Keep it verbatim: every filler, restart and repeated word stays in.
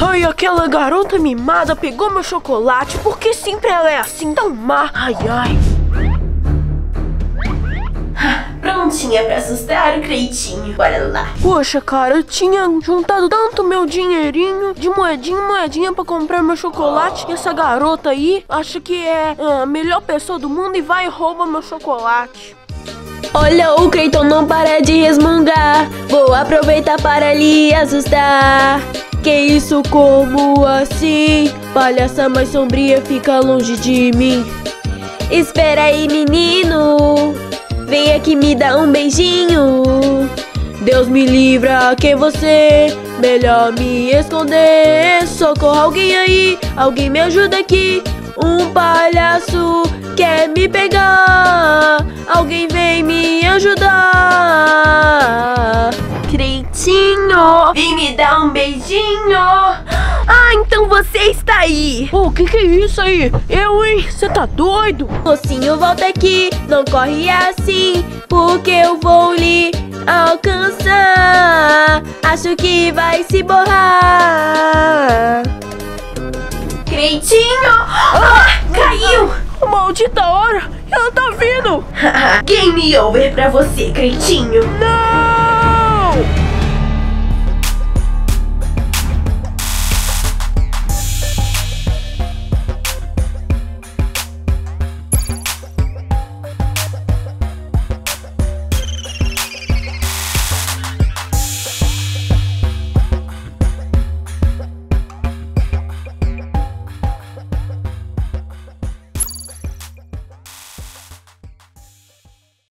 Ai, aquela garota mimada pegou meu chocolate. Por que sempre ela é assim, tão má? Ai, ai. Prontinha pra assustar o Cleitinho. Bora lá. Poxa, cara, eu tinha juntado tanto meu dinheirinho de moedinha em moedinha pra comprar meu chocolate. E essa garota aí acha que é a melhor pessoa do mundo e vai e rouba meu chocolate. Olha, o Cleiton não para de resmungar. Vou aproveitar para lhe assustar. Que isso, como assim? Palhaça mais sombria, fica longe de mim. Espera aí, menino. Vem aqui me dá um beijinho. Deus me livra, quem você? Melhor me esconder. Socorro, alguém aí, alguém me ajuda aqui. Um palhaço quer me pegar. Alguém vem me ajudar. Cleitinho, vem me dar um beijinho. Ah, então você está aí. Pô, o que que é isso aí? Eu, hein? Você tá doido? Mocinho, volta aqui, não corre assim, porque eu vou lhe alcançar. Acho que vai se borrar. Cleitinho! Ah, caiu! Maldita hora! Ela tá vindo! Game over pra você, Cleitinho. Não!